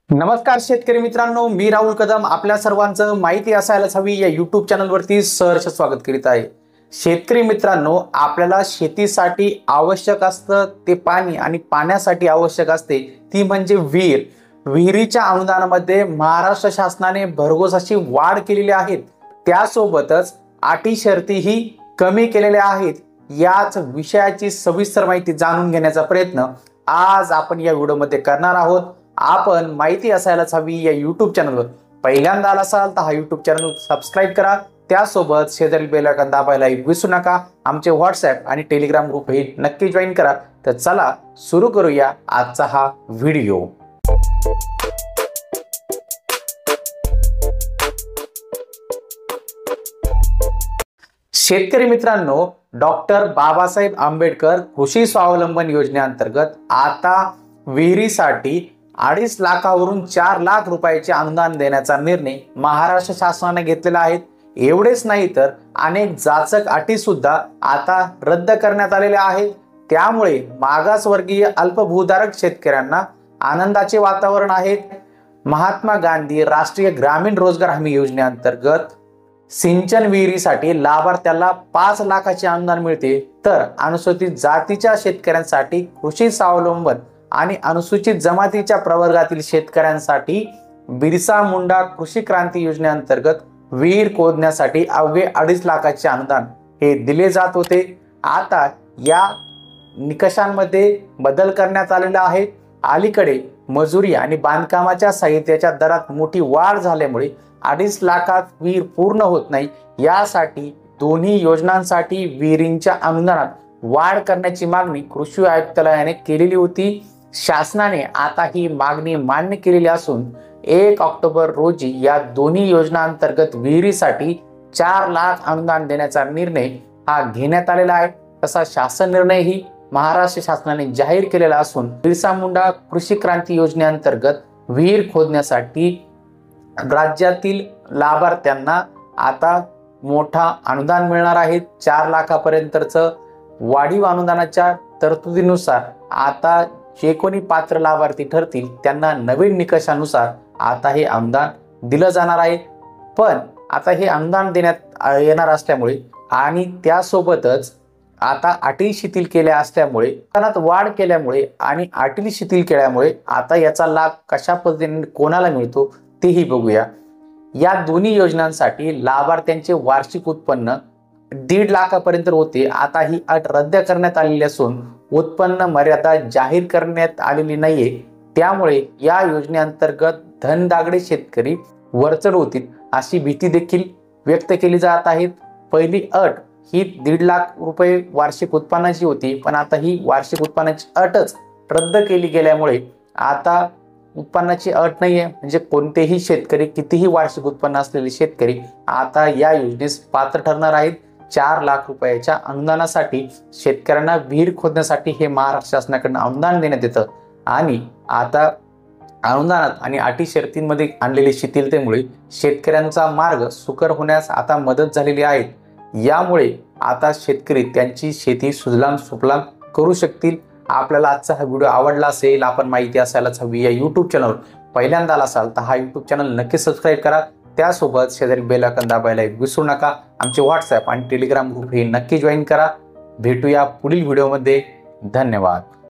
नमस्कार शेतकरी मित्रांनो, मी राहुल कदम आपल्या सर्वांचं माहिती असायलाच हवी या YouTube चॅनलवरती सहर्ष स्वागत करीत आहे। शेतकरी मित्रांनो, आपल्याला शेतीसाठी आवश्यक असतं ते पाणी आणि पाण्यासाठी आवश्यक असते ती म्हणजे विहीर। विहिरीच्या अनुदानामध्ये महाराष्ट्र शासनाने भरघोस अशी वाढ केलेली आहे। त्यासोबतच अटी शर्तीही कमी केलेल्या आहेत। याच विषयाची सविस्तर माहिती जाणून घेण्याचा प्रयत्न आज आपण या व्हिडिओमध्ये करणार आहोत। आपण माहिती असायलाच हवी या YouTube चॅनलवर पहिल्यांदा आला असाल तर हा YouTube चॅनल सबस्क्राइब करा। त्यासोबत शेजारील बेल आयकॉन दाबायला विसरू नका। आमचे WhatsApp आणि Telegram ग्रुप हे नक्की जॉईन करा। तर चला सुरू करूया आजचा हा व्हिडिओ। शेतकरी मित्रांनो, डॉक्टर बाबासाहेब आंबेडकर कृषी स्वावलंबन योजनेअंतर्गत आता विहिरीसाठी 2.5 लाखावरून 4 लाख रुपयाचे अनुदान देण्याचा निर्णय महाराष्ट्र शासनाने घेतलेला आहे। एवढेच नाही तर अनेक जाचक अटी सुद्धा आता रद्द करण्यात आलेल्या आहेत। त्यामुळे मागासवर्गीय अल्पभूधारक शेतकऱ्यांना आनंदाचे वातावरण आहे। महात्मा गांधी राष्ट्रीय ग्रामीण रोजगार हमी योजनेअंतर्गत सिंचन विहिरीसाठी लाभार्थ्याला 5 लाखाचे अनुदान मिळते, तर अनुसूचित जातीच्या शेतकऱ्यांसाठी कृषी स्वावलंबन आणि अनुसूचित जमातीच्या प्रवर्गातील शेतकऱ्यांसाठी बिरसा मुंडा कृषी क्रांती योजनेअंतर्गत विहीर खोदण्यासाठी अवघे 2.5 लाखाचे अनुदान हे दिले जात होते। आता या निकषांमध्ये बदल करण्यात आलेला आहे। अलीकडे मजुरी आणि बांधकामाच्या साहित्याच्या दरात मोठी वाढ झाल्यामुळे 2.5 लाखात विहीर पूर्ण होत नाही। यासाठी दोन्ही योजनांसाठी विहिरींच्या अनुदानात वाढ करण्याची मागणी कृषी आयुक्तालयाने केलेली होती। शासनाने आता ही मागणी मान्य केलेली असून 1 ऑक्टोबर रोजी या दोन्ही योजनांतर्गत विहिरीसाठी 4 लाख अनुदान देण्याचा निर्णय हा घेण्यात आलेला आहे। तसा शासन निर्णयही महाराष्ट्र शासनाने जाहीर केलेला असून बिरसा मुंडा कृषी क्रांती योजनेअंतर्गत विहीर खोदण्यासाठी राज्यातील लाभार्थ्यांना आता मोठा अनुदान मिळणार आहे। 4 लाखापर्यंतचं वाढीव अनुदानाच्या तरतुदीनुसार आता जे कोणी पात्र लाभार्थी ठरतील त्यांना नवीन निकषानुसार आता हे अनुदान दिलं जाणार आहे। पण आता हे अनुदान देण्यात येणार असल्यामुळे आणि त्यासोबतच आता अटी शिथिल केल्या असल्यामुळे अनुदानात वाढ केल्यामुळे आणि अटी शिथिल केल्यामुळे आता याचा लाभ कशा पद्धतीने कोणाला मिळतो तेही बघूया। या दोन्ही योजनांसाठी लाभार्थ्यांचे वार्षिक उत्पन्न 1.5 लाखापर्यंत होते। आता ही अट रद्द करण्यात आलेली असून उत्पन्न मर्यादा जाहीर करण्यात आलेली नाहीये। त्यामुळे या योजनेअंतर्गत धनदागडे शेतकरी वरचढ होतील अशी भीती देखील व्यक्त केली जात आहे। पहिली अट ही 1.5 लाख रुपये वार्षिक उत्पन्नाची होती, पण आता ही वार्षिक उत्पन्नाची अटच रद्द केली गेल्यामुळे आता उत्पन्नाची अट नाहीये। म्हणजे कोणतेही शेतकरी कितीही वार्षिक उत्पन्न असलेले शेतकरी आता या योजनेस पात्र ठरणार आहेत। 4 लाख रुपयाच्या अनुदानासाठी शेतकऱ्यांना विहीर खोदण्यासाठी हे महाराष्ट्र शासनाकडून अनुदान देण्यात येतं आणि आता अनुदानात आणि अटी शर्तींमध्ये आणलेली शिथिलतेमुळे शेतकऱ्यांचा मार्ग सुकर होण्यास आता मदत झालेली आहे। यामुळे आता शेतकरी त्यांची शेती सुजलाम सुफलाम करू शकतील। आपल्याला आजचा हा व्हिडिओ आवडला असेल, आपण माहिती असायलाच हवी या YouTube चॅनलवर पहिल्यांदा आला असाल तर हा YouTube चॅनल नक्की सबस्क्राइब करा। त्यासोबत शेजारी बेल आयकॉन दाबायला विसरू नका। आमचे WhatsApp आणि Telegram ग्रुप हे नक्की जॉईन करा। भेटूया पुढील व्हिडिओमध्ये। धन्यवाद।